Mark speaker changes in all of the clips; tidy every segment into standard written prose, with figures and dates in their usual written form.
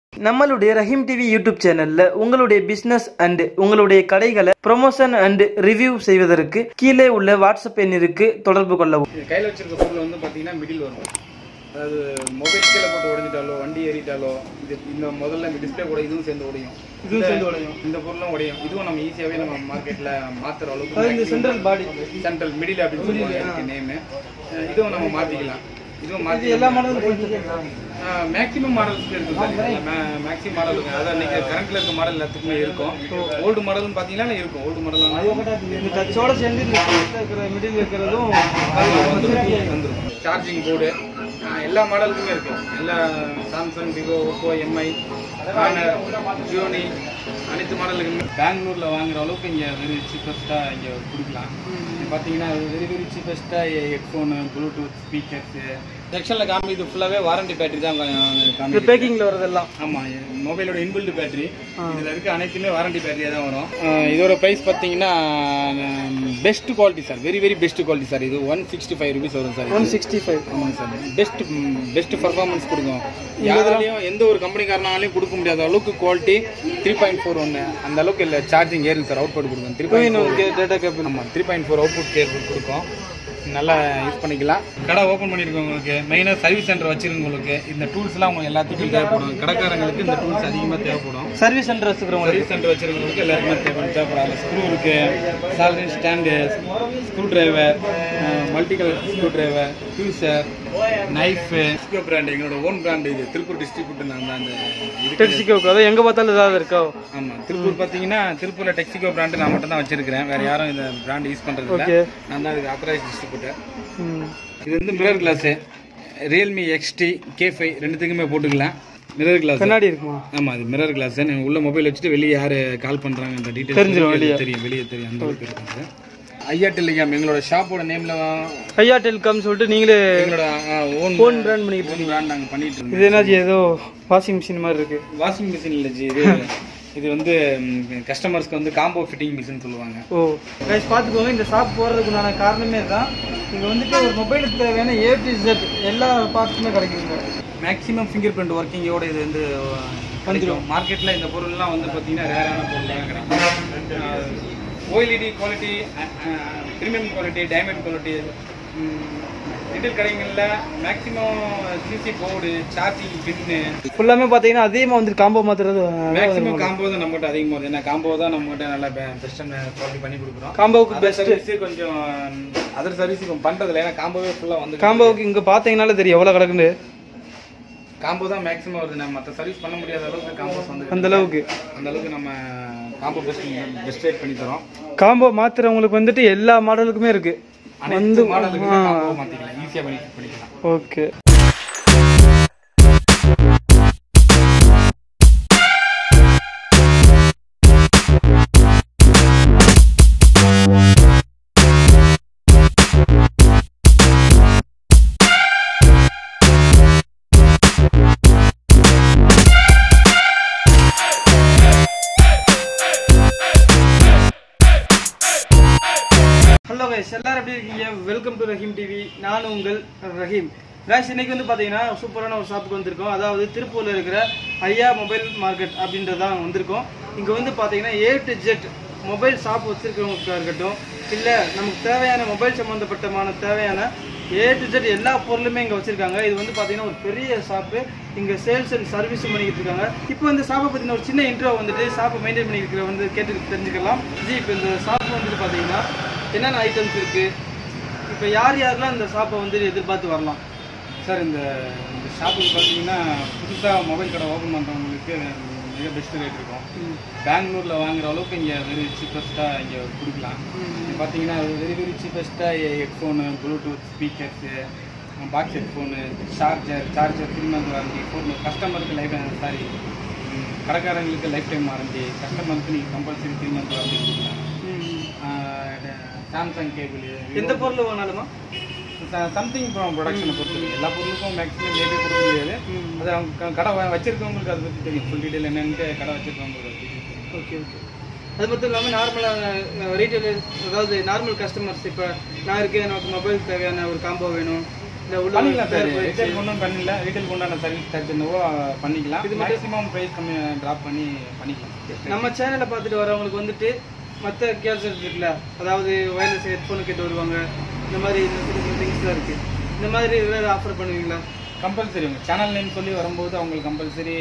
Speaker 1: நம்மளுடைய Rahim TV YouTube சேனல்ல உங்களுடைய பிசினஸ் அண்ட் உங்களுடைய கடைகளை ப்ரொமோஷன் அண்ட் ரிவ்யூ செய்வதற்கு கீழே உள்ள வாட்ஸ்அப் எண்ணிற்கு தொடர்பு கொள்ளவும்.
Speaker 2: கையில் வச்சிருக்க பொருள் வந்து பார்த்தீங்கன்னா மிடில் வரும். அதாவது மொபைல் கீழே போட்டு உடைஞ்சிட்டாலோ வண்டி ஏறிட்டாலோ இந்த முதல்ல இந்த டிஸ்பிளே கூட இதுவும் சேர்ந்து உடையும். இந்த பொருளும் உடையும். இதுவும் நம்ம ஈஸியாகவே நம்ம மார்க்கெட்டில் மாற்றுற அளவுக்கு
Speaker 1: சென்ட்ரல் பாடி
Speaker 2: சென்ட்ரல் மிடில் அப்படின்னு சொல்லுவாங்க நேமு. இதுவும் நம்ம மாற்றிக்கலாம். இதுவும் மாற்றி
Speaker 1: எல்லா மாடலும்
Speaker 2: மேக்ஸிமம் மாடல்ஸ் இருக்கும் சார். மேக்ஸிமம் மாடல் இருக்கும். அதான் நீங்கள் கரண்ட்டில் இருக்க மாடல் எல்லாத்துக்குமே இருக்கும். ஓல்டு மாடல்னு பார்த்தீங்கன்னா இருக்கும். ஓல்டு மாடல்
Speaker 1: டச்சோட சேர்ந்து இருக்கிற மிடில் இருக்கிறதும்
Speaker 2: வந்துடும். சார்ஜிங் போர்டு எல்லா மாடலுக்குமே இருக்கும். எல்லா Samsung, Vivo, Oppo, MI, Honor, Gionee அனைத்து மாடலுக்குமே பெங்களூரில் வாங்குற அளவுக்கு இங்கே வெரி சீப்பஸ்ட்டாக இங்கே கொடுக்கலாம். பார்த்தீங்கன்னா வெரி சீப்பஸ்ட்டாக ஹெட்ஃபோனு, ப்ளூடூத் ஸ்பீக்கர்ஸு செக்ஷனில் இது ஃபுல்லாகவே வாரண்டி பேட்டரி தான் காமிக்கும்.
Speaker 1: பேக்கிங்கில் வரதெல்லாம்.
Speaker 2: ஆமாம், மொபைலோட இன்பில்ட் பேட்டரி இதில் இருக்க அனைத்துமே வாரண்டி பேட்டரியாக தான் வரும். இதோட ப்ரைஸ் பார்த்தீங்கன்னா best quality sir. Very best quality sir. இது 165 rupees வரும் சார்.
Speaker 1: 165.
Speaker 2: ஆமாங்க சார். பெஸ்ட் பர்ஃபார்மன்ஸ் கொடுக்கும். யாராலையும் எந்த ஒரு கம்பெனிக்காரனாலையும் கொடுக்க முடியாத அளவுக்கு குவாலிட்டி. 3.41 அந்த அளவுக்கு இல்லை. சார்ஜிங் ஏறும் சார். அவுட்புட் கொடுக்கும். 3.4
Speaker 1: டேட்டா கேபிள்.
Speaker 2: ஆமாம், 3.4 அவுட்புட் கேபிள் கொடுக்கும். நல்லா யூஸ் பண்ணிக்கலாம். கடை ஓப்பன் பண்ணியிருக்கவங்களுக்கு, மெயினாக சர்வீஸ் சென்டர் வச்சிருக்கவங்களுக்கு இந்த டூல்ஸ்லாம் அவங்க எல்லாத்துக்கும் தேவைப்படும். கடைக்காரங்களுக்கு இந்த டூல்ஸ் அதிகமாக தேவைப்படும்.
Speaker 1: சர்வீஸ் சென்டர்
Speaker 2: வச்சிருக்கவங்களுக்கு எல்லாருக்குமே தேவைப்படும். ஸ்க்ரூ இருக்கு, soldering stand, screw driver, multi colour screw driver, fuser, knife. Texico brand எங்களோட ஓன் பிராண்ட். இது திருப்பூர் டிஸ்ட்ரிபியூட்டர் தான் அந்த
Speaker 1: டெக்ஸிகோக்கு. அதை எங்கே பார்த்தாலும் ஏதாவது இருக்கா?
Speaker 2: ஆமாம், திருப்பூர் பார்த்தீங்கன்னா திருப்பூரில் டெக்ஸிகோ பிராண்டு நான் மட்டும் தான் வச்சிருக்கிறேன். வேறு யாரும் இந்த பிராண்ட் யூஸ் பண்ணுறது இல்லை. நான் தான் இதுக்கு ஆத்தரைஸ் டிஸ்ட்ரிபியூட்டர். இது வந்து mirror class. Realme XT K5 ரெண்டுத்துக்குமே போட்டுக்கலாம். மிரர் கிளாஸ்
Speaker 1: கண்ணாடி இருக்குமா?
Speaker 2: ஆமாம், அது மிரர் கிளாஸ். உள்ள மொபைல் வச்சுட்டு வெளியே யார் கால் பண்ணுறாங்கன்ற டீட்டெயில் தெரிஞ்சிடும். வெளியே தெரியும். அந்த அளவுக்கு இருக்குது. ஐயா டெலிகாம் எங்களோட ஷாப்போட நேம்ல
Speaker 1: ஐயா டெலிகாம் சொல்லிட்டு நீங்களே
Speaker 2: எங்களோட ஓன் பிராண்ட் பண்ணிட்டு இருக்கோம். பிராண்ட் நாங்கள் பண்ணிட்டு இருக்கோம்.
Speaker 1: இது என்னாச்சு, ஏதோ வாஷிங் மிஷின் மாதிரி இருக்கு.
Speaker 2: வாஷிங் மிஷின் இல்லை ஜி. இது வந்து கஸ்டமர்ஸ்க்கு வந்து காம்போ ஃபிட்டிங் மிஷின் சொல்லுவாங்க.
Speaker 1: ஓ கைஸ், பார்த்துக்கோங்க. இந்த ஷாப் போகிறதுக்குண்டான காரணமே தான். இங்கே வந்துட்டு ஒரு மொபைலுக்கு தேவையான A to Z எல்லா பார்ட்ஸுமே கிடைக்குங்க.
Speaker 2: மேக்ஸிமம் ஃபிங்கர் பிரிண்ட் ஒர்க்கிங்கோட இது வந்து வந்துடும். மார்க்கெட்டில் இந்த பொருள்லாம் வந்து பார்த்தீங்கன்னா ரேரான பொருளாக கிடைக்கும். OLED quality, premium quality, diamond quality. Retail கடைகளில் maximum CC board, charging pin
Speaker 1: ஃபுல்லாமே பார்த்தீங்கன்னா அதிகமாக வந்துட்டு காம்போ மாற்றுறது.
Speaker 2: மேக்ஸிமம் காம்போ தான் நம்மகிட்ட அதிகமாக வருது. ஏன்னா காம்போ தான் நம்மகிட்ட நல்லா பெஸ்ட்டான குவாலிட்டி பண்ணி கொடுக்குறோம்.
Speaker 1: காம்போவுக்கு பெஸ்ட்டு
Speaker 2: கொஞ்சம் அதர் சர்வீஸ் இப்போ பண்ணுறதில்ல. ஏன்னா காம்போவே ஃபுல்லாக வந்து
Speaker 1: காம்போவுக்கு இங்கே பார்த்தீங்கன்னாலே தெரியும் எவ்வளோ கிடக்குன்னு.
Speaker 2: காம்போ தான் மேக்ஸிமம் வருது. நம்ம மற்ற சர்வீஸ் பண்ண முடியாத அளவுக்கு காம்போஸ் வந்து
Speaker 1: அந்த அளவுக்கு
Speaker 2: நம்ம காம்போ பெஸ்ட் ரேட் பண்ணி தரோம்.
Speaker 1: காம்போ மாற்றுறவங்களுக்கு வந்துட்டு எல்லா மாடலுக்குமே இருக்கு.
Speaker 2: வந்து மாடலுக்கு காம்போ மாற்றிக்கலாம், ஈஸியாக பண்ணிக்கலாம்.
Speaker 1: ஓகே. ஹலோ கைஸ், எல்லாரும் எப்படி இருக்கீங்க? Welcome to Rahim TV. நான் உங்கள் ரஹீம். கைஸ், இன்னைக்கு வந்து பார்த்தீங்கன்னா சூப்பரான ஒரு ஷாப்புக்கு வந்திருக்கோம். அதாவது திருப்பூரில் இருக்கிற ஐயா மொபைல் மார்க்கெட் அப்படின்றதான் வந்திருக்கோம். இங்கே வந்து பார்த்தீங்கன்னா A to Z mobile shop வச்சுருக்கிறவங்களுக்காக இருக்கட்டும், இல்லை நமக்கு தேவையான மொபைல் சம்மந்தப்பட்டமான தேவையான A to Z எல்லா பொருளுமே இங்கே வச்சுருக்காங்க. இது வந்து பார்த்தீங்கன்னா ஒரு பெரிய ஷாப்பு. இங்கே சேல்ஸ் அண்ட் சர்வீஸும் பண்ணிக்கிட்டு இருக்காங்க. இப்போ இந்த ஷாப்பை பற்றின ஒரு சின்ன இன்ட்ரோ வந்துட்டு ஷாப்பை மெயின்டைன் பண்ணிக்கிற வந்து கேட்டு தெரிஞ்சுக்கலாம். ஜி, இப்போ இந்த ஷாப் வந்துட்டு பார்த்தீங்கன்னா என்னென்ன ஐட்டம்ஸ் இருக்குது, இப்போ யாரெல்லாம் இந்த ஷாப்பை வந்து எதிர்பார்த்து வரலாம்
Speaker 2: சார்? இந்த ஷாப்புக்கு பார்த்தீங்கன்னா புதுசாக மொபைல் கடை ஓப்பன் பண்ணுறவங்களுக்கு மிக பெஸ்ட் ரேட் இருக்கும். பெங்களூரில் வாங்குற அளவுக்கு இங்கே வெரி சீப்பஸ்ட்டாக இங்கே கொடுக்கலாம். பார்த்தீங்கன்னா வெரி சீப்பஸ்ட்டாக headphone, Bluetooth speakers, box headphone, charger 3 month warranty, கஸ்டமருக்கு கடைக்காரங்களுக்கு லைஃப் டைம் வாரண்டி, கஸ்டமருக்கு நீங்கள் கம்பல்சரி 3 month வாரண்டி கொடுக்கலாம். சாம்சங் கேபிள்
Speaker 1: எந்த பொருள் வேணாலுமா?
Speaker 2: சம்திங் ப்ரொடக்ஷனை பொறுத்து எல்லா பொருளுக்கும் மேக்ஸிமம் லேட்டே கொடுக்க முடியாது. அது அவங்க கடை வச்சிருக்கவங்களுக்கு அதை பற்றி தெரியும். ஃபுல் டீட்டெயில் என்னென்னு கடை வச்சிருக்கவங்களுக்கு.
Speaker 1: ஓகே. அது மட்டும் இல்லாமல் நார்மலாக ரீட்டைலர், அதாவது நார்மல் கஸ்டமர்ஸ், இப்போ நான் இருக்கேன், எனக்கு மொபைல் தேவையான ஒரு காம்போ வேணும்,
Speaker 2: பண்ணிக்கலாம் சார். ரீட்டைல் கொண்டு பண்ணல, ரீட்டைல் கொண்டான சர்வீஸ் சார்ஜ் என்னவோ பண்ணிக்கலாம். இது மேக்ஸிமம் ப்ரைஸ் கம்மி ட்ராப் பண்ணி பண்ணிக்கலாம்.
Speaker 1: நம்ம சேனலை பார்த்துட்டு வரவங்களுக்கு வந்துட்டு மற்ற கேட்ஜெட் இருக்குல்ல, அதாவது வயர்லெஸ் ஹெட்ஃபோனு கேட்டு வருவாங்க, இந்த மாதிரி திங்ஸ்லாம் இருக்குது, இந்த மாதிரி ஏதாவது ஆஃபர் பண்ணுவீங்களா?
Speaker 2: கம்பல்சரி உங்கள் சேனல் நேம் சொல்லி வரும்போது அவங்களுக்கு கம்பல்சரி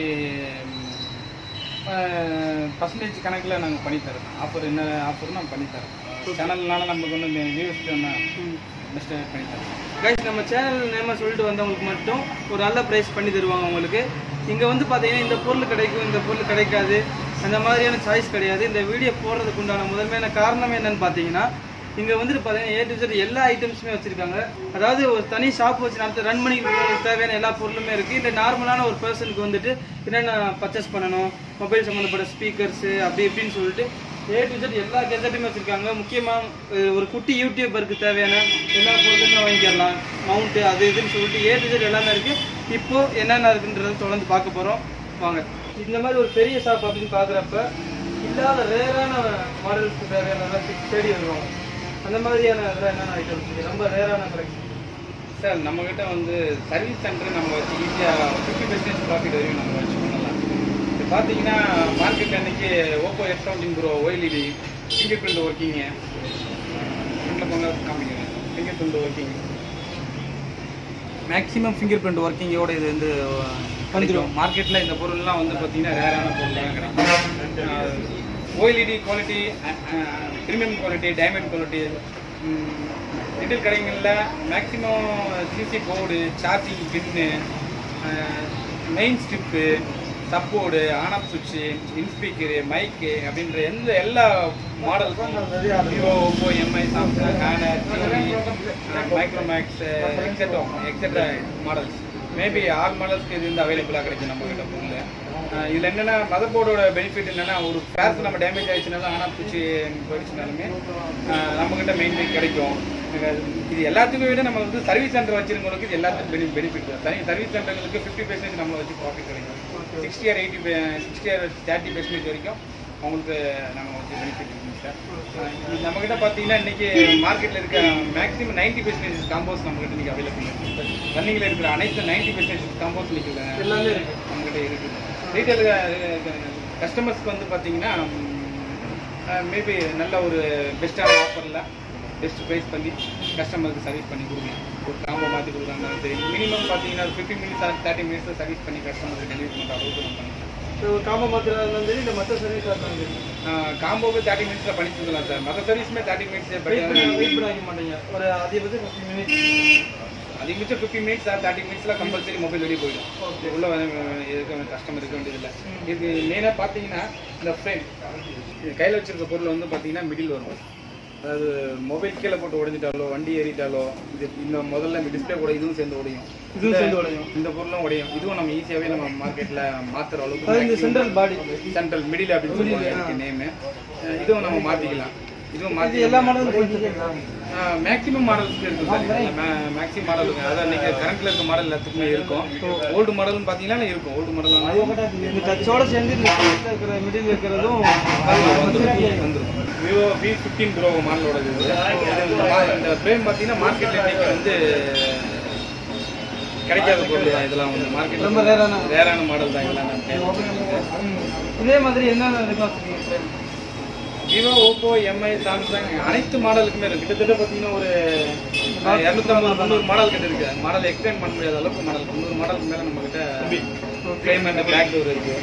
Speaker 2: பர்சன்டேஜ் கணக்கில் நாங்கள் பண்ணித்தரோம். ஆஃபர் என்ன ஆஃபர் நாங்கள் பண்ணித்தரோம். சேனல்னால நமக்கு வந்து வியூஸ்க்கு பெஸ்ட்டாக பண்ணித்தரோம்.
Speaker 1: கைஸ், நம்ம சேனல் நேமாக சொல்லிட்டு வந்தவங்களுக்கு மட்டும் ஒரு நல்ல ப்ரைஸ் பண்ணி தருவாங்க உங்களுக்கு. இங்கே வந்து பார்த்தீங்கன்னா இந்த பொருள் கிடைக்கும், இந்த பொருள் கிடைக்காது, அந்த மாதிரியான சாய்ஸ் கிடையாது. இந்த வீடியோ போடுறதுக்கு உண்டான முதன்மையான காரணம் என்னன்னு பார்த்தீங்கன்னா, இங்கே வந்துட்டு பார்த்தீங்கன்னா A to Z எல்லா ஐட்டம்ஸுமே வச்சுருக்காங்க. அதாவது ஒரு தனி ஷாப் வச்சு நடத்த ரன் பண்ணி தேவையான எல்லா பொருளுமே இருக்குது. இல்லை நார்மலான ஒரு பர்சனுக்கு வந்துட்டு என்னென்ன பர்ச்சேஸ் பண்ணணும், மொபைல் சம்மந்தப்பட்ட ஸ்பீக்கர்ஸு அப்படி இப்படின்னு சொல்லிட்டு A to Z எல்லா கேஜெட்டுமே வச்சுருக்காங்க. முக்கியமாக ஒரு குட்டி யூடியூபருக்கு தேவையான எல்லா பொருளுமே வாங்கிக்கலாம். மவுண்ட்டு அது இதுன்னு சொல்லிட்டு A to Z எல்லாமே இருக்குது. இப்போது என்னென்ன இருக்குன்றதை தொடர்ந்து பார்க்க போகிறோம். வாங்க. இந்த மாதிரி ஒரு பெரிய ஷாப் அப்படின்னு பார்க்குறப்ப இல்லாத ரேரான மாடல்ஸ்க்கு தேவையான தேடி வருவாங்க. அந்த மாதிரியான இதெல்லாம் என்னென்ன ஐட்டம்ஸ் இருக்குது, ரொம்ப ரேரான கலெக்ஷன்?
Speaker 2: சார், நம்மக்கிட்ட வந்து சர்வீஸ் சென்டர் நம்ம வச்சு ஈஸியாக 50% ப்ராஃபிட் வரையும் நம்ம வச்சு பண்ணலாம். இப்போ பார்த்தீங்கன்னா மார்க்கெட்டில் அன்றைக்கி Oppo X17 Pro OLED finger print working ஃப்ரண்டில் போங்க காமிங்க. Finger print working maximum finger print ஒர்க்கிங்கோட இது வந்து பண்ணிக்கிறோம். மார்க்கெட்டில் இந்த பொருள்லாம் வந்து பார்த்தீங்கன்னா ரேரான பொருள்லாம் கிடைக்கும். OLED quality, premium quality, diamond quality retail கடைகளில் maximum CC board, charging pin, main strip, support, on off சுவிட்சு, இன்ஸ்பீக்கரு, மைக்கு அப்படின்ற எல்லா மாடல்ஸும் Vivo, Oppo, MI, Samsung, Honor, Gionee, Micromax etcetera models maybe all மாடல்ஸ்க்கு இது வந்து அவைலபிளாக கிடைக்கும் நம்மகிட்ட பொருள். இதில் என்னென்னா மதர் போர்டோட பெனிஃபிட் என்னென்னா, ஒரு ஃபேர்ஸ் நம்ம டேமேஜ் ஆகிடுச்சுனாலும் ஆன் ஆஃப் சுவிட்சு போயிடுச்சுனாலுமே நம்மக்கிட்ட மெயின் கிடைக்கும். இது எல்லாத்துக்கும் விட நம்ம வந்து சர்வீஸ் சென்டர் வச்சிருக்கவங்களுக்கு இது எல்லாத்துக்கும் பெனிஃபிட். சர்வீஸ் சென்டர்களுக்கு 50% நம்மளை வச்சு ப்ராஃபிட் கிடைக்கும். 60 or 30% வரைக்கும் அவங்களுக்கு நம்ம வச்சு பெனிஃபிட் இருக்குங்க சார். நம்மக்கிட்ட பார்த்தீங்கன்னா இன்றைக்கி மார்க்கெட்டில் இருக்க மேக்ஸிமம் 90% காம்போஸ் நம்மக்கிட்ட இன்றைக்கி அவைலபிள் இருக்குது. ரன்னிங்கில் இருக்கிற அனைத்து 90% காம்போஸ் இன்றைக்கி எல்லாமே நம்மக்கிட்ட இருக்குது. ரீட்டைல் கஸ்டமர்ஸ்க்கு வந்து பார்த்தீங்கன்னா மேபி நல்ல ஒரு பெஸ்ட்டான ஆஃபரில் பெஸ்ட் ப்ரைஸ் பண்ணி கஸ்டமருக்கு சர்வீஸ் பண்ணி கொடுக்கலாம். ஒரு காம்போ மாற்றி கொடுக்குறாங்க சரி, மினிமம் பார்த்தீங்கன்னா 15 minutes or 30 minutes சர்வீஸ் பண்ணி கஸ்டமருக்கு டெலிவரி பண்ணுற அளவுக்கு நம்ம பண்ணிக்கலாம்.
Speaker 1: ஸோ காம்போ மாத்திரம் இருந்தாலும் சரி, இல்லை மற்ற சர்வீஸ் இருந்தாலும் சரி,
Speaker 2: காம்போவே 30 minutes பண்ணி கொடுக்கலாம் சார். மற்ற சர்வீஸுமே 30 minutes
Speaker 1: வெயிட் பண்ண வைக்க மாட்டீங்க. ஒரு அதிகபட்சம் 15 minutes,
Speaker 2: அதிகபட்சம் 15 minutes or 30 minutes compulsory mobile வெளியே போயிடும். உள்ள இருக்க கஸ்டமர் இருக்க வேண்டியதில்லை. இது மெயினாக பார்த்தீங்கன்னா இந்த ஃப்ரேம் கையில் வச்சிருக்க பொருள் வந்து பார்த்தீங்கன்னா மிடில் வரும். அதாவது மொபைல் கீழே போட்டு உடைஞ்சிட்டாலோ, வண்டி ஏறிட்டாலோ, இது இந்த முதல்ல இந்த டிஸ்பிளே கூட இதுவும் சேர்ந்து உடையும். இந்த பொருளும் உடையும். இதுவும் நம்ம ஈஸியாகவே நம்ம மார்க்கெட்டில் மாற்றுற அளவுக்கு
Speaker 1: சென்ட்ரல் பாடி,
Speaker 2: சென்ட்ரல் மிடில் அப்படின்னு சொல்லுவாங்க நேமு. இதுவும் நம்ம மாற்றிக்கலாம். இதுவும் மாற்றி
Speaker 1: எல்லா மாடலும்
Speaker 2: மேக்ஸிமம் மாடல்ஸ்க்கு இருக்கும் சார். மேக்ஸிமம் மாடல் இருக்கும். அதாவது இன்றைக்கி கரண்ட்டில் இருக்க மாடல் எல்லாத்துக்குமே இருக்கும். ஓல்டு மாடல்னு பார்த்தீங்கன்னா இருக்கும். ஓல்டு மாடல்
Speaker 1: இந்த டச்சோட சேர்ந்து இருக்கிற மிடில் இருக்கிறதும்
Speaker 2: வந்துடும். விவோ V15 Pro மாடலோட இந்த ஃப்ரேம் பார்த்தீங்கன்னா மார்க்கெட்டில் இன்றைக்கி வந்து கிடைக்காத பொருள் தான். இதெல்லாம் வந்து மார்க்கெட்
Speaker 1: ரொம்ப
Speaker 2: ரேரான மாடல் தான் இதெல்லாம்.
Speaker 1: இதே மாதிரி என்னென்ன இருக்கும்
Speaker 2: விவோ, ஓப்போ, எம்ஐ, சாம்சங் அனைத்து மாடலுக்குமே இருக்குது. கிட்டத்தட்ட பார்த்தீங்கன்னா ஒரு 250-300 மாடல் கிட்ட இருக்குது. மாடல் எக்ஸ்டெண்ட் பண்ண முடியாத அளவுக்கு மாடல் 300 மாடலுக்கு மேலே நம்மக்கிட்ட ஃப்ரேம் அண்ட் பேக் டோர் இருக்குது.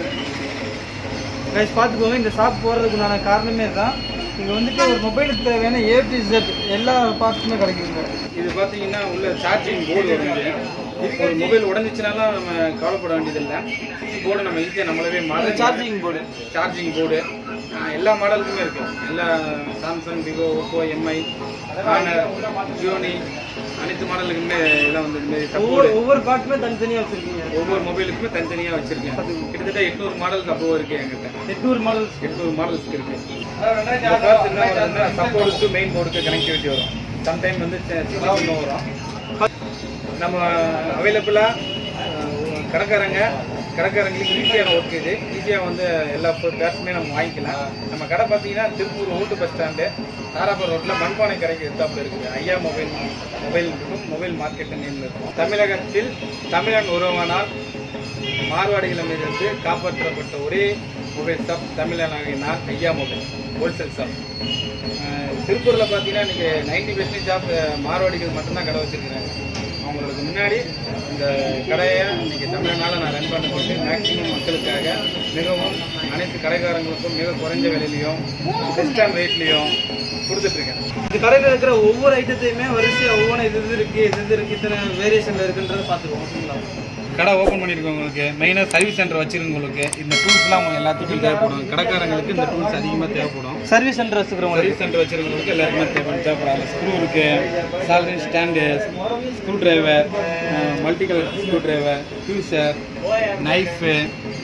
Speaker 1: கைஸ் பார்த்துக்கோங்க, இந்த ஷாப் போகிறதுக்குண்டான காரணமே தான். இங்கே வந்துட்டு ஒரு மொபைலுக்கு தேவையான A to Z எல்லா பார்ட்ஸுமே கிடைக்குங்க.
Speaker 2: இது பார்த்தீங்கன்னா உள்ள சார்ஜிங் போர்டு வருது. ஒரு மொபைல் உடஞ்சிச்சுனாலும் நம்ம கவலைப்பட வேண்டியதில்லை. போர்டு நம்ம ஈஸியாக நம்மளவே மாடல் சார்ஜிங் போர்டு எல்லா மாடலுக்குமே இருக்குது. எல்லா Samsung, Vivo, Oppo, MI, Honor, Gionee அனைத்து மாடலுக்குமே எல்லாம் வந்து இந்த சப்போர்ட்.
Speaker 1: ஒவ்வொரு பார்ட்டுமே தனித்தனியாக வச்சுருக்கீங்க.
Speaker 2: ஒவ்வொரு மொபைலுக்குமே தனித்தனியாக வச்சுருக்கேன். கிட்டத்தட்ட 800 மாடலுக்கு அப்போ இருக்குது என்கிட்ட. 800 மாடல்ஸ்க்கு இருக்குது. சப்போர்டுக்கு மெயின் போர்டுக்கு கனெக்டிவிட்டி வரும். சம்டைம் வந்து வரும். நம்ம அவைலபிளாக கடைக்காரங்க கடைக்காரங்களுக்கு ஈஸியான ஒர்க் இது. ஈஸியாக வந்து எல்லா பேர்ஸுமே நம்ம வாங்கிக்கலாம். நம்ம கடை பார்த்தீங்கன்னா திருப்பூர் ஓட்டு பஸ் ஸ்டாண்டு தாராபுரம் ரோட்டில் மண்பானை கடைக்கு எத்தாப்பில் இருக்குது. ஐயா மொபைல் இருக்கும், மொபைல் மார்க்கெட் நேமில் இருக்கும். தமிழகத்தில் தமிழன் ஒருவனால் மார்வாடிகளிடமிருந்து காப்பாற்றப்பட்ட ஒரே மொபைல் ஷாப் தமிழனாகினால் ஐயா மொபைல் ஹோல்சேல் ஷாப். திருப்பூரில் பார்த்தீங்கன்னா இன்றைக்கி 90% ஷாப் மார்வாடிகள் மட்டும்தான் கடை வச்சுருக்கிறாங்க. அவங்களுக்கு முன்னாடி இந்த கடையை இன்றைக்கி தமிழனால் நான் ரன் பண்ண போட்டு மேக்ஸிமம் மக்களுக்காக மிகவும் அனைத்து கடைக்காரங்களுக்கும் மிக குறைஞ்ச விலையிலையும் பெஸ்டான ரேட்லேயும் கொடுத்துட்ருக்கேன்.
Speaker 1: இந்த கடையில் இருக்கிற ஒவ்வொரு ஐட்டத்தையுமே வரிசையாக ஒவ்வொன்று இது இருக்குது இத்தனை வேரியேஷனில் இருக்குன்றதை பார்த்துருவோம். ஓகேங்களா?
Speaker 2: கடை ஓப்பன் பண்ணியிருக்கவங்களுக்கு மெயினாக சர்வீஸ் சென்டர் வச்சுருக்கவங்களுக்கு இந்த டூல்ஸ்லாம் அவங்க எல்லாத்துக்கும் தேவைப்படும். கடைக்காரங்களுக்கு இந்த டூல்ஸ் அதிகமாக தேவைப்படும்.
Speaker 1: சர்வீஸ் சென்டர் வச்சுக்கிறவங்க,
Speaker 2: சர்வீஸ் சென்டர் வச்சுருக்கவங்களுக்கு எல்லாருக்குமே தேவைப்படும். ஸ்க்ரூ இருக்குது, soldering stand, screw driver, multi colour screw driver, fuser, knife,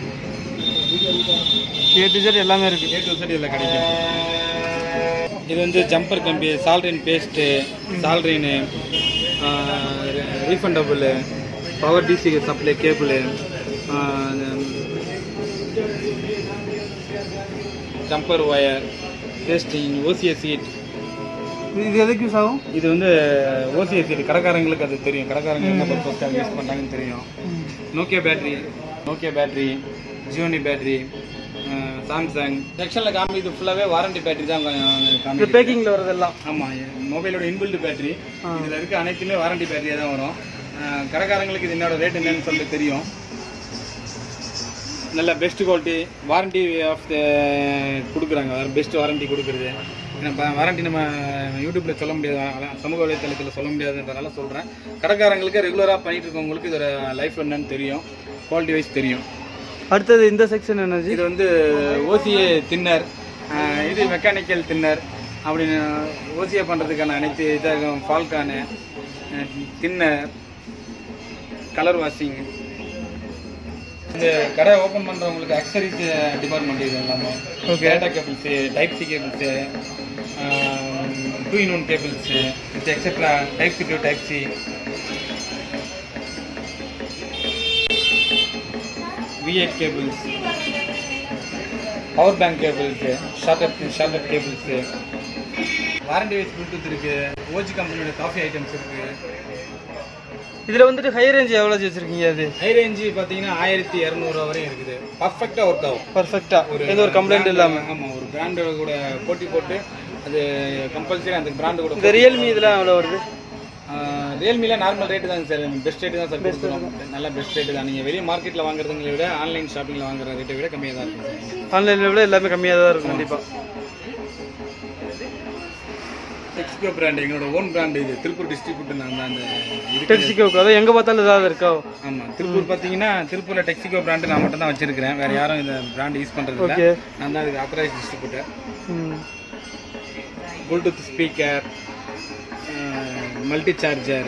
Speaker 1: A to Z எல்லாமே இருக்குது.
Speaker 2: A to Z இதில் கிடைக்கும். இது வந்து ஜம்பர் கம்பி, சால்ரின் பேஸ்ட்டு, சால்ரின்னு, refundable, power DC supply cable, jumper wire, pasting, OCS sheet.
Speaker 1: இது எதுக்கு யூஸ் ஆகும்?
Speaker 2: இது வந்து ஓசிஎஸ் சீட் கடைக்காரங்களுக்கு அது தெரியும். கடைக்காரங்க என்ன பர்பஸ்க்காக யூஸ் பண்ணுறாங்கன்னு தெரியும். Nokia battery, Gionee battery, Samsung செக்ஷனில் காமிக்கிறது ஃபுல்லாகவே வாரண்டி பேட்டரி தான் காமிக்கிறது.
Speaker 1: பேக்கிங்கில் வரதெல்லாம்.
Speaker 2: ஆமாம், மொபைலோட இன்பில்ட் பேட்டரி இதில் இருக்க அனைத்துமே வாரண்டி பேட்டரியாக தான் வரும். கடைக்காரங்களுக்கு இது என்னோட ரேட் என்னன்னு சொல்லிட்டு தெரியும். நல்ல பெஸ்ட் குவாலிட்டி வாரண்டி ஆஃப் கொடுக்குறாங்க. பெஸ்ட் வாரண்டி கொடுக்குறது. வாரண்டி நம்ம யூடியூப்பில் சொல்ல முடியாது, சமூக வலைத்தளத்தில் சொல்ல முடியாதுன்றனால சொல்கிறேன். கடைக்காரங்களுக்கு ரெகுலராக பண்ணிட்டு இருக்கவங்களுக்கு இதோட லைஃப் என்னன்னு தெரியும், குவாலிட்டி வைஸ் தெரியும்.
Speaker 1: அடுத்தது இந்த செக்ஷன் என்னது?
Speaker 2: இது வந்து ஓசிஏ தின்னர், இது மெக்கானிக்கல் தின்னர் அப்படின்னு ஓசிஏ பண்ணுறதுக்கான அனைத்து இதாக ஃபால்கானு, தின்னர், கலர் வாஷிங். இந்த கடை ஓப்பன் பண்ணுறவங்களுக்கு அக்சரிஸ் டிபார்ட்மெண்ட் இது எல்லாமே. Data cables, type C cables, 2-in-1 cables, etcetera, type C to type C, V8 cables, power bank cables, shorted cables, warranty wise Bluetooth இருக்குது, ஓஜி கம்பெனியோட காஃபி ஐட்டம்ஸ் இருக்குது.
Speaker 1: இதில் வந்துட்டு ஹை ரேஞ்ச் எவ்வளோ வச்சுருக்கீங்க? அது
Speaker 2: ஹை ரேஞ்சு பார்த்தீங்கன்னா 1200 வரையும் இருக்குது. பர்ஃபெக்டாக ஒர்க் ஆகும்.
Speaker 1: பர்ஃபெக்டாக எந்த ஒரு கம்ப்ளைண்ட் இல்லாமல்.
Speaker 2: ஆமாம், ஒரு பிராண்டோட கூட போட்டி போட்டு அது கம்பல்சரி அந்த பிராண்டு கூட.
Speaker 1: இந்த ரியல்மி இதெல்லாம் எவ்வளோ வருது?
Speaker 2: ரியல்மியில் நார்மல் ரேட்டு தான் சார், பெஸ்ட் ரேட்டு தான் சார் கொடுக்குறோம். நல்லா பெஸ்ட் ரேட்டு தான். நீங்கள் வெளியே மார்க்கெட்டில் வாங்குறதுங்களை விட ஆன்லைன் ஷாப்பிங்கில் வாங்குற ரேட்டை விட கம்மியாக தான் இருக்கும் சார்.
Speaker 1: ஆன்லைனில் விட எல்லாமே கம்மியாக தான் இருக்கும் கண்டிப்பாக.
Speaker 2: டெக்ஸிகோ பிராண்ட் எங்களோட ஓன் பிராண்ட். இது திருப்பூர் டிஸ்ட்ரிபியூட்டர் நான் தான். அந்த
Speaker 1: டெக்ஸிகோக்கு அதான் எங்கே பார்த்தாலும் ஏதாவது இருக்கா?
Speaker 2: ஆமாம், திருப்பூர் பார்த்தீங்கன்னா திருப்பூரில் டெக்ஸிகோ பிராண்டு நான் மட்டும் தான் வச்சிருக்கிறேன். வேறு யாரும் இந்த பிராண்ட் யூஸ் பண்ணுறது இல்லை. நான் தான் அதுக்கு authorised distributor. Bluetooth speaker, multi charger,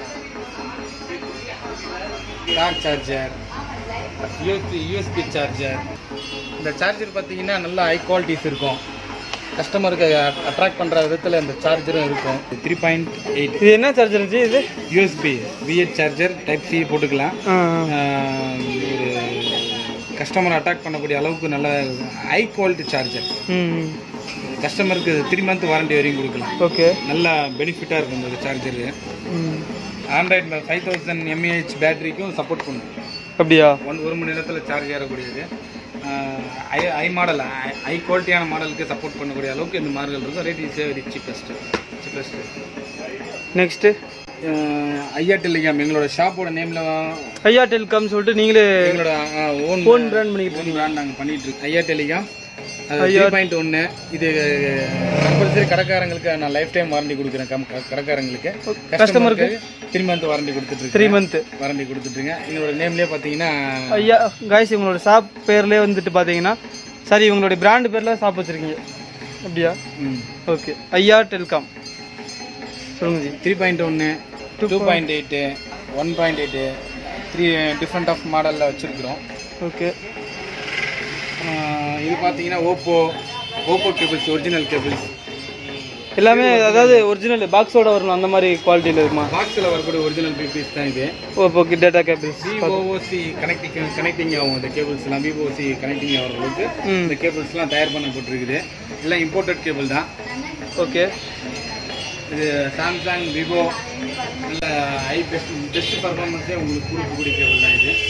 Speaker 2: car charger, USB charger. இந்த சார்ஜர் பார்த்தீங்கன்னா நல்லா ஹை குவாலிட்டிஸ் இருக்கும். கஸ்டமருக்கு அட்ராக்ட் பண்ணுற விதத்தில் இந்த சார்ஜரும் இருக்கும். 3.8.
Speaker 1: இது என்ன சார்ஜர் இருந்துச்சு? இது
Speaker 2: USB V8 charger, type C போட்டுக்கலாம். ஒரு கஸ்டமர் அட்ராக்ட் பண்ணக்கூடிய அளவுக்கு நல்ல ஹை குவாலிட்டி சார்ஜர். கஸ்டமருக்கு 3 month வாரண்டி வரையும் கொடுக்கலாம்.
Speaker 1: ஓகே,
Speaker 2: நல்லா பெனிஃபிட்டாக இருக்கும் இந்த சார்ஜரு. ஆண்ட்ராய்டில் 5000 mAh பேட்டரிக்கும் சப்போர்ட் பண்ணும்.
Speaker 1: அப்படியா?
Speaker 2: 1 மணி நேரத்தில் சார்ஜ் ஏறக்கூடியது. ஐ மாடல், ஹை குவாலிட்டியான மாடலுக்கு சப்போர்ட் பண்ணக்கூடிய அளவுக்கு இந்த மாடல் இருக்கும். Rate is very cheapest.
Speaker 1: Next
Speaker 2: Ayya telecom, எங்களோட ஷாப்போட நேமில்
Speaker 1: ஐயா டெலிகாம் சொல்லிட்டு நீங்களே
Speaker 2: எங்களோட
Speaker 1: ஓன் பிராண்ட்
Speaker 2: பிராண்ட் நாங்கள் பண்ணிட்டு இருக்கோம். ஐயா டெலிகாம் 3.1. இது கம்பல்சரி கடைக்காரங்களுக்கு நான் லைஃப் டைம் வாரண்டி கொடுக்குறேன். கடைக்காரங்களுக்கு கஸ்டமருக்கு 3 month வாரண்டி கொடுத்துட்டு
Speaker 1: 3 month
Speaker 2: வாரண்டி கொடுத்துட்ருங்க. என்னோட நேம்லேயே பார்த்தீங்கன்னா
Speaker 1: ஐயா காய்ஸ், இவங்களோட ஷாப் பேர்லேயே வந்துட்டு பார்த்தீங்கன்னா சரி இவங்களுடைய பிராண்டு பேரில் ஷாப் வச்சுருக்கீங்க அப்படியா? ஓகே, ஐயா டெலிகாம் சொல்லுங்க ஜி.
Speaker 2: 3.1, 2.8, 1.8, 3 டிஃப்ரெண்ட் ஆஃப் மாடலில் வச்சுருக்குறோம்.
Speaker 1: ஓகே,
Speaker 2: இது பார்த்தீங்கன்னா ஓப்போ கேபிள்ஸ், ஒரிஜினல் கேபிள்ஸ்.
Speaker 1: எல்லாமே அதாவது ஒரிஜினல் பாக்ஸோட வரணும் அந்த மாதிரி குவாலிட்டியில் இருக்குமா?
Speaker 2: பாக்ஸில் வரக்கூடிய ஒரிஜினல் பீஸ் தான் இது.
Speaker 1: Okay, data cables
Speaker 2: VOC connecting ஆகும். இந்த கேபிள்ஸ்லாம் விஓசி கனெக்டிங் ஆகிற அளவுக்கு இந்த கேபிள்ஸ்லாம் தயார் பண்ணப்பட்டிருக்குது. எல்லாம் இம்போர்ட்டட் கேபிள் தான்.
Speaker 1: ஓகே,
Speaker 2: இது சாம்சங், விவோ நல்ல பெஸ்ட் பர்ஃபார்மன்ஸே உங்களுக்கு கொடுக்கக்கூடிய கேபிள் தான் இது.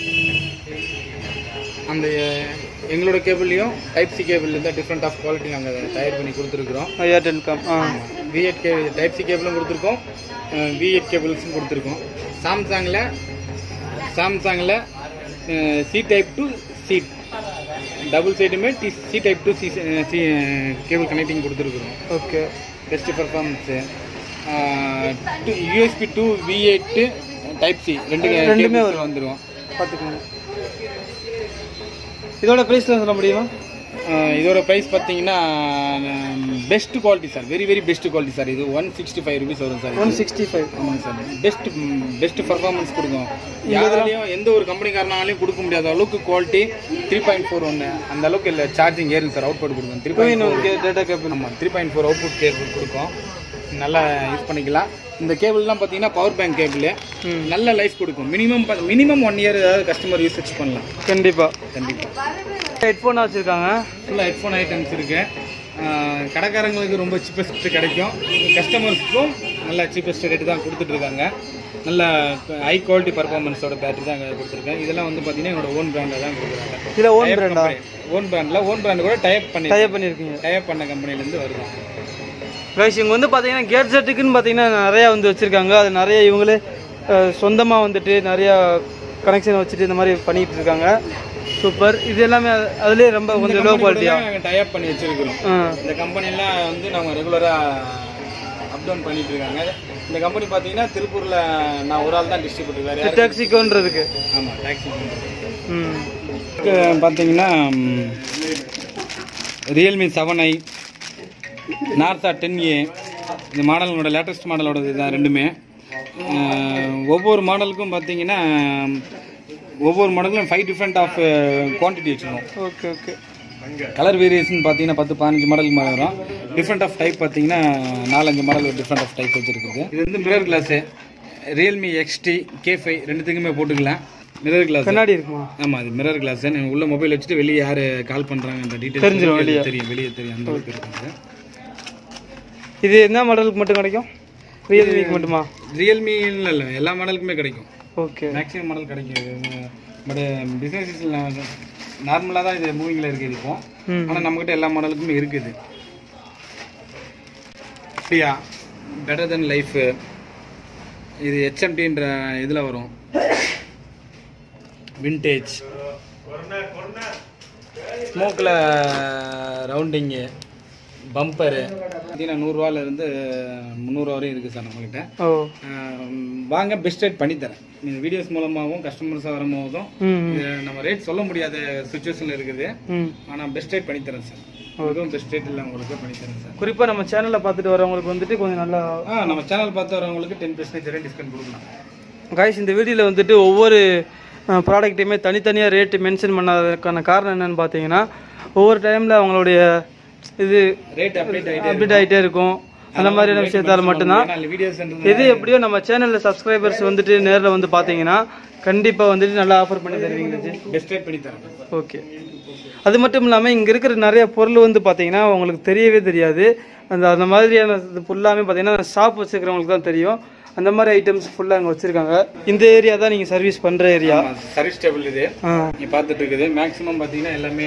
Speaker 2: அந்த எங்களோட கேபிள்லையும் டைப் சி கேபிள் இருந்தால் டிஃப்ரெண்ட் ஆஃப் குவாலிட்டி நாங்கள் தயார் பண்ணி கொடுத்துருக்குறோம்.
Speaker 1: ஏர்டெல்காம்
Speaker 2: V8 டைப் சி கேபிளும் கொடுத்துருக்கோம், V8 கேபிள்ஸும் கொடுத்துருக்கோம். சாம்சங்கில் C type to C double சைடுமே C type to C cable connecting கொடுத்துருக்குறோம்.
Speaker 1: Okay,
Speaker 2: best performance. USB to V8 type C ரெண்டுமே வந்துடும்.
Speaker 1: பார்த்துக்கோங்க. இதோட ப்ரைஸ்லாம் சொல்ல முடியுமா?
Speaker 2: இதோட ப்ரைஸ் பார்த்தீங்கன்னா best quality sir, very best quality sir. இது 165 rupees வரும் சார்.
Speaker 1: 165?
Speaker 2: ஆமாங்க சார். பெஸ்ட் பர்ஃபார்மன்ஸ் கொடுக்கும். யாராலையும் எந்த ஒரு கம்பெனிக்காரனாலையும் கொடுக்க முடியாத அளவுக்கு குவாலிட்டி. 3.41 அந்த அளவுக்கு இல்லை சார்ஜிங் ஏறுங்க சார். அவுட்புட் கொடுக்கும் 3.4
Speaker 1: டேட்டா கேபிள்.
Speaker 2: ஆமாம், 3.4 அவுட்புட் கேபிள் கொடுக்கும். நல்லா யூஸ் பண்ணிக்கலாம். இந்த கேபிள்லாம் பார்த்தீங்கன்னா பவர் பேங்க் கேபிள், நல்ல லைஃப் கொடுக்கும். மினிமம் 1 year ஏதாவது கஸ்டமர் யூசேஜ் பண்ணலாம். கண்டிப்பாக.
Speaker 1: ஹெட்ஃபோன் வச்சுருக்காங்க. ஃபுல்லாக
Speaker 2: ஹெட்ஃபோன் ஐட்டம்ஸ் இருக்குது. கடைக்காரங்களுக்கு ரொம்ப சீப்பஸ்ட் கிடைக்கும், கஸ்டமர்ஸுக்கும் நல்ல சீப்பஸ்ட் ரேட்டு தான் கொடுத்துட்ருக்காங்க. நல்ல ஹை குவாலிட்டி பர்ஃபார்மன்ஸோட பேட்டரி தான் கொடுத்துருக்கேன். இதெல்லாம் வந்து பார்த்தீங்கன்னா என்னோட ஓன் பிராண்டில் தான் கொடுக்குறாங்க.
Speaker 1: இதில் ஓன்
Speaker 2: பிராண்ட் கூட டைப்
Speaker 1: பண்ணியிருக்கீங்க.
Speaker 2: டைப் பண்ண கம்பெனிலேருந்து வருது.
Speaker 1: கைஸ், இவங்க வந்து பார்த்தீங்கன்னா கேட்ஜெட்டுக்குன்னு பார்த்தீங்கன்னா நிறையா வந்து வச்சுருக்காங்க. அது நிறைய இவங்களே சொந்தமாக வந்துட்டு நிறையா கனெக்ஷன் வச்சுட்டு இந்த மாதிரி பண்ணிகிட்டு இருக்காங்க. சூப்பர். இது எல்லாமே அதுலேயே ரொம்ப கொஞ்சம் லோ குவாலிட்டியாக
Speaker 2: நாங்கள் டைப் பண்ணி வச்சுருக்கிறோம். இந்த கம்பெனிலாம் வந்து நாங்கள் ரெகுலராக அப் டவுன் பண்ணிட்டு இருக்காங்க. இந்த கம்பெனி பார்த்தீங்கன்னா திருப்பூரில் நான் ஒரு ஆள் தான் டிஸ்ட்ரிபியூட்டர். வேறு
Speaker 1: டாக்ஸிகோன்றதுக்கு.
Speaker 2: ஆமாம், டாக்ஸிகோ பார்த்தீங்கன்னா ரியல்மி 7i, நார்சா 10A இந்த மாடலோட லேட்டஸ்ட் மாடலோட இதுதான் ரெண்டுமே. ஒவ்வொரு மாடலுக்கும் பார்த்தீங்கன்னா ஒவ்வொரு மாடலும் 5 டிஃப்ரெண்ட் ஆஃப் குவான்டிட்டி வச்சுருக்கோம்.
Speaker 1: ஓகே.
Speaker 2: கலர் வேரியேஷன் பார்த்தீங்கன்னா 10-15 மாடலுக்கு மேலே வரும். டிஃப்ரெண்ட் ஆஃப் டைப் பார்த்தீங்கன்னா 4-5 மாடல் டிஃப்ரெண்ட் ஆஃப் டைப் வச்சுருக்குது. இது வந்து mirror class, Realme XT, K5 ரெண்டுத்துக்குமே போட்டுக்கலாம். மிரர் கிளாஸ்
Speaker 1: கண்ணாடி இருக்குமா?
Speaker 2: ஆமாம், அது மிரர் கிளாஸ். உள்ள மொபைல் வச்சுட்டு வெளியே யார் கால் பண்ணுறாங்க அந்த டீட்டெயில்ஸ் தெரிஞ்சிடும். வெளியே தெரியும் அந்த அளவுக்கு இருக்குது.
Speaker 1: இது என்ன மாடலுக்கு மட்டும் கிடைக்கும்? ரியல்மிக்கு மட்டுமா?
Speaker 2: ரியல்மின்னு இல்லை, எல்லா மாடலுக்குமே கிடைக்கும்.
Speaker 1: ஓகே,
Speaker 2: மேக்ஸிமம் மாடல் கிடைக்கும். பட் பிஸ்னஸ் நார்மலாக தான் இது மூவிங்கில் இருக்குது இப்போ. ஆனால் நம்மக்கிட்ட எல்லா மாடலுக்குமே இருக்குது. ஃப்ரீயா பெட்டர் தென் லைஃப், இது HMTன்ற இதில் வரும். விண்டேஜ் ஸ்மோக்கில் ரவுண்டிங்கு, பம்பரு பார்த்தீங்கன்னா 100 ரூபாயிலிருந்து 300 வரையும் இருக்குது சார் நம்மக்கிட்ட. வாங்க, பெஸ்ட் ரேட் பண்ணித்தரேன். இந்த வீடியோஸ் மூலமாகவும் கஸ்டமர்ஸாக வரும்போதும் நம்ம ரேட் சொல்ல முடியாத சுச்சுவேஷனில் இருக்குது. ஆனால் பெஸ்ட் ரேட் பண்ணித்தரேன் சார். அதுவும் பெஸ்ட் ரேட் இல்லை உங்களுக்கு பண்ணித்தரேன் சார்.
Speaker 1: குறிப்பாக நம்ம சேனலில் பார்த்துட்டு வரவங்களுக்கு வந்துட்டு கொஞ்சம் நல்லா
Speaker 2: நம்ம சேனல் பார்த்து வரவங்களுக்கு 10% வரை டிஸ்கவுண்ட் கொடுக்கலாம்.
Speaker 1: காய்ஸ், இந்த வீடியோவில் வந்துட்டு ஒவ்வொரு ப்ராடக்ட்டையுமே தனித்தனியாக ரேட்டு மென்ஷன் பண்ணாததுக்கான காரணம் என்னென்னு பார்த்தீங்கன்னா, ஒவ்வொரு டைமில் அவங்களுடைய இது
Speaker 2: ரேட்
Speaker 1: அப்டேட் ஆகிட்டே இருக்கும். அந்த மாதிரியான விஷயத்தால் மட்டும்தான் எது எப்படியோ நம்ம சேனலில் சப்ஸ்கிரைபர்ஸ் வந்துட்டு நேரில் வந்து பார்த்தீங்கன்னா கண்டிப்பாக வந்துட்டு நல்லா ஆஃபர் பண்ணி தருவீங்க.
Speaker 2: பெஸ்ட் ரேட் பண்ணி தரேன்.
Speaker 1: ஓகே. அது மட்டும் இல்லாமல் இங்கே இருக்கிற நிறைய பொருள் வந்து பார்த்தீங்கன்னா உங்களுக்கு தெரியவே தெரியாது. அந்த மாதிரியான இது ஃபுல்லாமே பார்த்தீங்கன்னா ஷாப் வச்சுருக்கிறவங்களுக்கு தான் தெரியும். அந்த மாதிரி ஐட்டம்ஸ் ஃபுல்லாக அங்கே வச்சுருக்காங்க. இந்த ஏரியா தான் நீங்கள் சர்வீஸ் பண்ணுற ஏரியா.
Speaker 2: சர்வீஸ் டேபிள் இது நீங்கள் பார்த்துட்டு இருக்குது. மேக்ஸிமம் பார்த்தீங்கன்னா எல்லாமே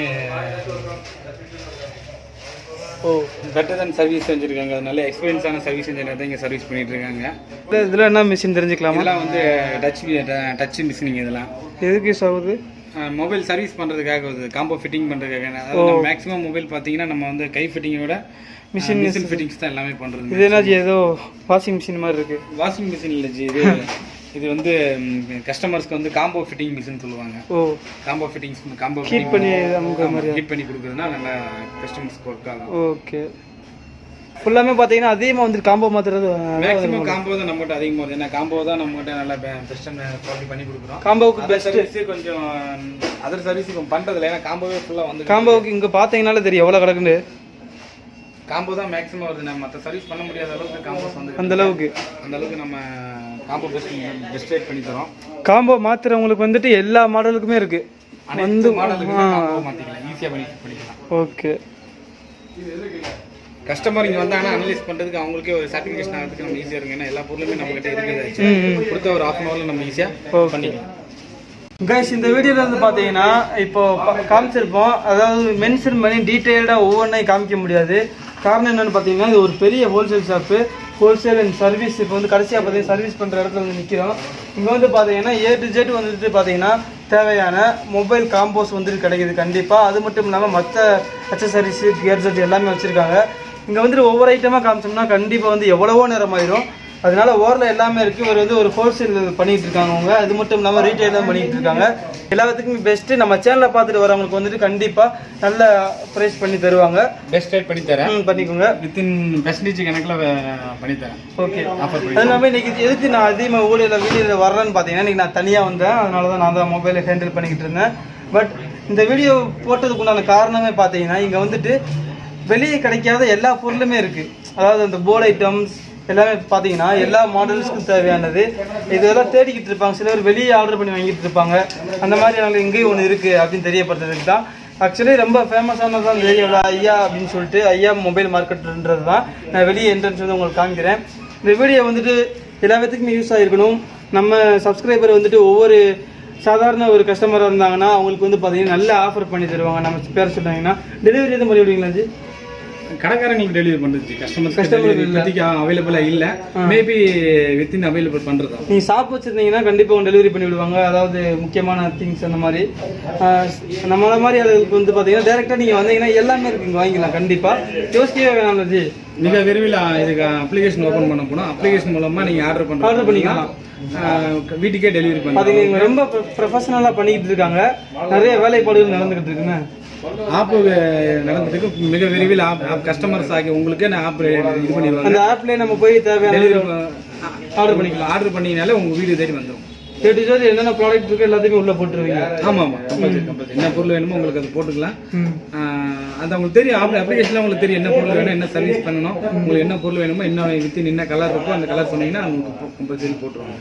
Speaker 2: பெட்டர் தென் சர்வீஸ் செஞ்சுருக்காங்க. நல்ல எக்ஸ்பீரியன்ஸான சர்வீஸ் இன்ஜினியர் தான் இங்கே சர்வீஸ் பண்ணிட்டு இருக்காங்க.
Speaker 1: இதில் என்ன மிஷின் தெரிஞ்சுக்கலாமா?
Speaker 2: இதெல்லாம் வந்து டச் மிஷினிங். இதெல்லாம்
Speaker 1: எதுக்கு யூஸ் ஆகுது?
Speaker 2: மொபைல் சர்வீஸ் பண்ணுறதுக்காக வருது, காம்போ ஃபிட்டிங் பண்ணுறதுக்காக. அதாவது மேக்ஸிமம் மொபைல் பார்த்தீங்கன்னா நம்ம வந்து கை ஃபிட்டிங்கோட மிஷின் ஃபிட்டிங்ஸ் தான் எல்லாமே பண்ணுறது.
Speaker 1: இது என்ன ஏதோ வாஷிங் மிஷின் மாதிரி இருக்குது?
Speaker 2: வாஷிங் மிஷின் இல்லை ஜி, இது வந்து கஸ்டமர்ஸ்க்கு வந்து காம்போ ஃபிட்டிங் மிஷின் சொல்லுவாங்க. காம்போ ஃபிட்டிங்ஸ் ஹீட் பண்ணி கொடுக்குறதுனா நல்லா கஸ்டமர்ஸ்க்கு ஒர்க் ஆகும்.
Speaker 1: ஓகே. ஃபுல்லாமே பார்த்தீங்கன்னா அதிகமாக வந்து காம்போ மாற்றுறது
Speaker 2: மேக்ஸிமம் காம்போ தான் நம்மகிட்ட அதிகமாக வருது. ஏன்னா காம்போ தான் நம்மகிட்ட நல்லா பெஸ்ட் குவாலிட்டி பண்ணி கொடுக்குறோம்.
Speaker 1: காம்போவுக்கு பெஸ்ட்டு
Speaker 2: கொஞ்சம் அதர் சர்வீஸ் பண்ணுறதில்ல. ஏன்னா காம்போவே ஃபுல்லாக வந்து
Speaker 1: காம்போவுக்கு இங்கே பார்த்தீங்கன்னாலே தெரியும் எவ்வளோ கிடக்குன்னு.
Speaker 2: காம்போ தான் மேக்ஸிமம் வருது. நம்ம மற்ற சர்வீஸ் பண்ண முடியாத அளவுக்கு காம்போஸ் வந்து
Speaker 1: அந்த அளவுக்கு
Speaker 2: நம்ம காம்போ பெஸ்ட் ரேட் பண்ணி தரோம்.
Speaker 1: காம்போ மாத்துறவங்களுக்கு வந்துட்டு எல்லா மாடலுக்குமே இருக்கு.
Speaker 2: வந்து மாடலுக்கு காம்போ மாத்திக்கலாம், ஈஸியா பண்ணிக்கலாம்.
Speaker 1: ஓகே.
Speaker 2: கஸ்டமர் இங்க வந்தாங்கன்னா அனலைஸ் பண்றதுக்கு அவங்களுக்கே ஒரு சாட்டிஸ்ஃபேக்ஷன் ஆகிறதுக்கு நம்ம ஈஸியா இருக்கு. ஏன்னா எல்லா பொருளுமே நம்ம கிட்ட இருக்குது. கொடுத்த ஒரு ½ ஹவர்ல நம்ம ஈஸியா பண்ணிக்கலாம்.
Speaker 1: கைஸ், இந்த வீடியோல வந்து பாத்தீங்கன்னா இப்போ காமிச்சிருப்போம். அதாவது மென்ஷன் பண்ணி டீட்டெயில்டா ஒவ்வொன்றையும் காமிக்க முடியாது. காரணம் என்னன்னு பாத்தீங்கன்னா இது ஒரு பெரிய wholesale shop, wholesale and service. இப்போ வந்து கடைசியாக பார்த்தீங்கன்னா சர்வீஸ் பண்ணுற இடத்துல வந்து நிற்கிறோம். இங்கே வந்து பார்த்தீங்கன்னா A to Z வந்துட்டு பார்த்தீங்கன்னா தேவையான மொபைல் காம்போஸ் வந்துட்டு கிடைக்குது கண்டிப்பாக. அது மட்டும் இல்லாமல் மற்ற அக்சசரிஸு கேர்ஜெட் எல்லாமே வச்சுருக்காங்க. இங்கே வந்துட்டு ஒவ்வொரு ஐட்டமாக காமிச்சோம்னா கண்டிப்பாக வந்து எவ்வளவோ நேரம் ஆயிரும். அதனால ஓரில் எல்லாமே இருக்குது. இவர் வந்து ஒரு ஹோல்சேல் பண்ணிட்டு இருக்காங்க அவங்க. அது மட்டும் இல்லாமல் ரீட்டைலும் பண்ணிட்டு இருக்காங்க. எல்லாத்துக்குமே பெஸ்ட்டு. நம்ம சேனலை பார்த்துட்டு வரவங்களுக்கு வந்துட்டு கண்டிப்பாக நல்ல ப்ரைஸ் பண்ணி தருவாங்க.
Speaker 2: பெஸ்ட் ரேட் பண்ணி தரேன், பண்ணிக்கோங்க. வித்தின் பெர்சன்டேஜ் கணக்கில் பண்ணி தரேன். ஓகே. அது
Speaker 1: இல்லாமல் இன்னைக்கு எதுக்கு நான் அதிகமாக வீடியோவில் வரலன்னு பார்த்தீங்கன்னா இன்றைக்கி நான் தனியாக வந்தேன். அதனால தான் நான் தான் மொபைலை ஹேண்டில் பண்ணிக்கிட்டு இருந்தேன். பட் இந்த வீடியோ போட்டதுக்கு உண்டான காரணமே பார்த்தீங்கன்னா இங்கே வந்துட்டு வெளியே கிடைக்காத எல்லா பொருளுமே இருக்குது. அதாவது அந்த போர்டு ஐட்டம்ஸ் எல்லாமே பார்த்தீங்கன்னா எல்லா மாடல்ஸ்க்கும் தேவையானது. இதெல்லாம் தேடிக்கிட்டு இருப்பாங்க. சில பேர் வெளியே ஆர்டர் பண்ணி வாங்கிட்டு இருப்பாங்க. அந்த மாதிரி நாங்கள் இங்கேயும் ஒன்று இருக்குது அப்படின்னு தெரியப்படுறதுக்கு தான். ஆக்சுவலி ரொம்ப ஃபேமஸானது தான் இந்த ஏரியாவில் ஐயா அப்படின்னு சொல்லிட்டு ஐயா மொபைல் மார்க்கெட்டுன்றது தான். நான் வெளியே என்ட்ரன்ஸ் வந்து உங்களுக்கு காமிக்கிறேன். இந்த வீடியோ வந்துட்டு எல்லா விதத்துக்குமே யூஸ் ஆகிருக்கணும். நம்ம சப்ஸ்கிரைபர் வந்துட்டு ஒவ்வொரு சாதாரண ஒரு கஸ்டமராக இருந்தாங்கன்னா அவங்களுக்கு வந்து பார்த்தீங்கன்னா நல்ல ஆஃபர் பண்ணி தருவாங்க. நம்ம பேர் சொன்னாங்கன்னா டெலிவரி எதுவும் பண்ணி விடுவீங்களா ஜி?
Speaker 2: கடைக்காரங்களுக்கு டெலிவரி பண்றது கஸ்டமருக்கு அவைலபிளா இல்ல. மேபி வித்தின் அவைலபிள் பண்றது.
Speaker 1: நீங்க ஷாப் வச்சிருந்தீங்கன்னா கண்டிப்பா டெலிவரி பண்ணி விடுவாங்க. அதாவது முக்கியமான திங்ஸ் அந்த மாதிரி நம்மள மாதிரி அதுக்கு வந்து பாத்தீங்கன்னா டைரக்டா நீங்க வந்தீங்கன்னா எல்லாமே இருக்கு, இங்க வாங்கிக்கலாம். கண்டிப்பா யோசிக்கவே வேணாம் ஜி.
Speaker 2: மிக விரைவில் இதுக்கு அப்ளிகேஷன் ஓபன் பண்ண போனோம். அப்ளிகேஷன் மூலமா நீங்க ஆர்டர் பண்ணிக்கலாம். வீட்டுக்கே டெலிவரி
Speaker 1: பண்ணி ரொம்ப ப்ரொஃபஷனலா பண்ணிக்கிட்டு இருக்காங்க. நிறைய வேலைப்பாடுகள் நடந்துகிட்டு இருக்குன்னு
Speaker 2: ஆப்பு நடந்ததுக்கு மிக விரைவில் கஸ்டமர்ஸ் ஆகி உங்களுக்கு ஆப் இது பண்ணிடுவாங்க.
Speaker 1: அந்த ஆப்லயே நம்ம போய் தேவையான
Speaker 2: ஆர்டர் பண்ணிக்கலாம். ஆர்டர் பண்ணீங்கனாலே உங்க வீடு தேடி வந்துடும்.
Speaker 1: என்னென்ன ப்ராடக்ட் இருக்கு எல்லாத்தையுமே உள்ள போட்டுருவீங்க.
Speaker 2: ஆமா ஆமா, என்ன பொருள் வேணுமோ உங்களுக்கு அது போட்டுக்கலாம். அது உங்களுக்கு தெரியும். அப்ளிகேஷன்ல உங்களுக்கு தெரியும் என்ன பொருள் வேணும், என்ன சர்வீஸ் பண்ணணும், உங்களுக்கு என்ன பொருள் வேணுமோ, என்ன வித்தின் என்ன கலர் இருக்கோ அந்த கலர் சொன்னீங்கன்னா உங்களுக்கு கம்பல்சரி போட்டுருவாங்க.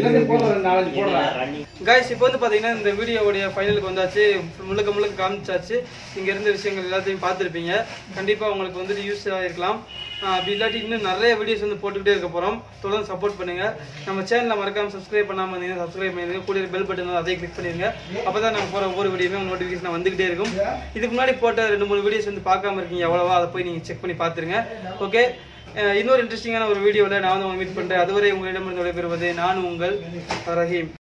Speaker 1: கைஸ், இப்போ வந்து பாத்தீங்கன்னா இந்த வீடியோவுடைய ஃபைனலுக்கு வந்தாச்சு. முழுக்க காமிச்சாச்சு. இங்க இருந்த விஷயங்கள் எல்லாத்தையும் பார்த்துருப்பீங்க. கண்டிப்பா உங்களுக்கு வந்துட்டு யூஸ் ஆகிருக்கலாம். அப்படி இல்லாட்டி இன்னும் நிறைய வீடியோஸ் வந்து போட்டுக்கிட்டே இருக்க போறோம். தொடர்ந்து சப்போர்ட் பண்ணுங்க. நம்ம சேனலை மறக்காம சப்ஸ்கிரைப் பண்ணாம இருந்தீங்கன்னா சப்ஸ்கிரைப் பண்ணிருங்க. கூட பெல் பட்டன் அதை கிளிக் பண்ணிருங்க. அப்பதான் நம்ம போற ஒவ்வொரு வீடியோமே நோட்டிபிகேஷன் வந்துகிட்டே இருக்கும். இதுக்கு முன்னாடி போட்ட 2-3 வீடியோஸ் வந்து பார்க்காம இருக்கீங்க எவ்வளவா, அதை போய் நீங்க செக் பண்ணி பாத்துருங்க. ஓகே, இன்னொரு இன்ட்ரெஸ்டிங்கான ஒரு வீடியோவில் நான் வந்து மீட் பண்றேன். அதுவரை உங்களிடமிருந்து விடைபெறுவது நான் உங்கள் ரஹீம்.